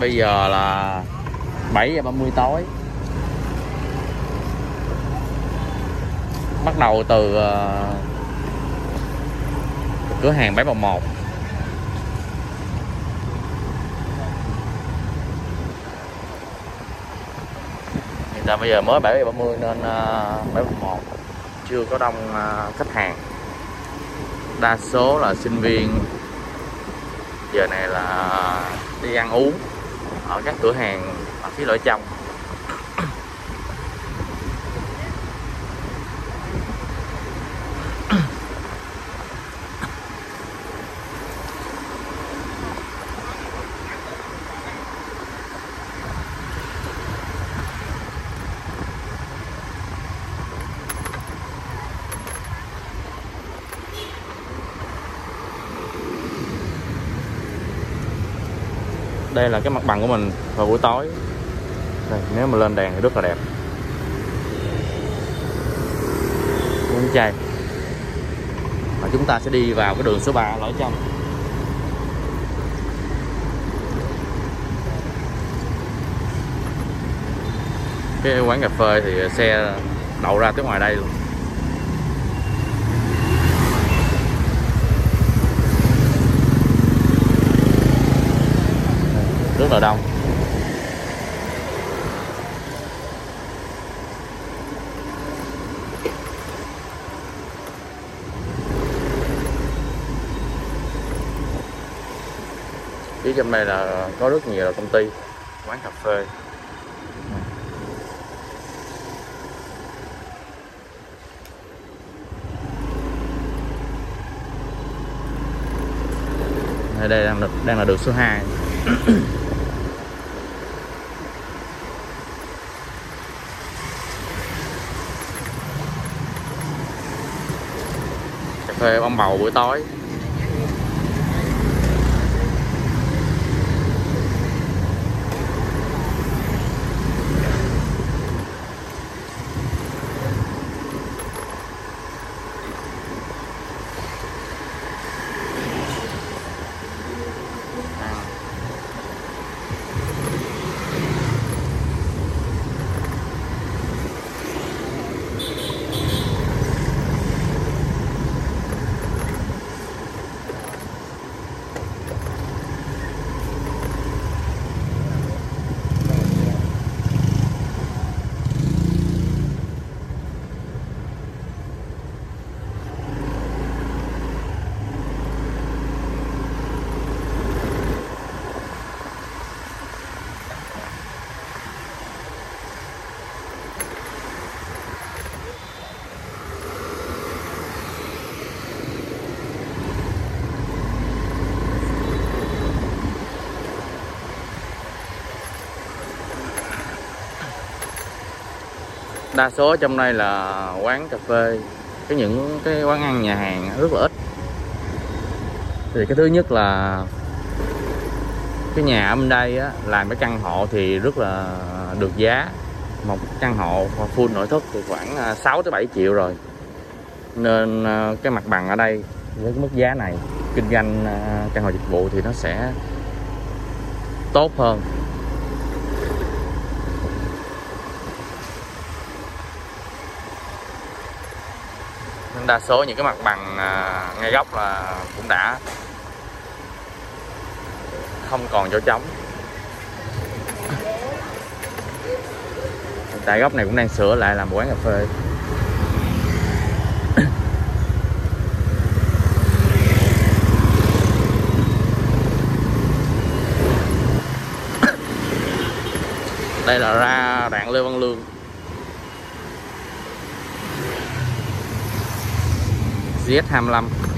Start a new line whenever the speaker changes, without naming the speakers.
bây giờ là 7:30 tối. Bắt đầu từ cửa hàng 711. Hiện tại bây giờ mới 7:30 nên 711 chưa có đông khách hàng. Đa số là sinh viên giờ này là đi ăn uống ở các cửa hàng ở phía lối trong. Đây là cái mặt bằng của mình vào buổi tối. Đây, nếu mà lên đèn thì rất là đẹp. Uống chai. Và chúng ta sẽ đi vào cái đường số 3 lối trong. Cái quán cà phê thì xe đậu ra tới ngoài đây luôn. Rất là đông. Phía trong đây là có rất nhiều công ty, quán cà phê. Đây đang là đường số 2. Cà phê bông bầu buổi tối. Đa số trong đây là quán cà phê, những cái quán ăn nhà hàng rất là ít. Thì cái thứ nhất là cái nhà ở bên đây á, làm cái căn hộ thì rất là được giá. Một căn hộ full nội thất thì khoảng 6 tới 7 triệu rồi. Nên cái mặt bằng ở đây với cái mức giá này, kinh doanh căn hộ dịch vụ thì nó sẽ tốt hơn. Đa số những cái mặt bằng ngay góc là cũng đã không còn chỗ trống. Tại góc này cũng đang sửa lại làm một quán cà phê. Đây là ra rạng Lê Văn Lương. GS25.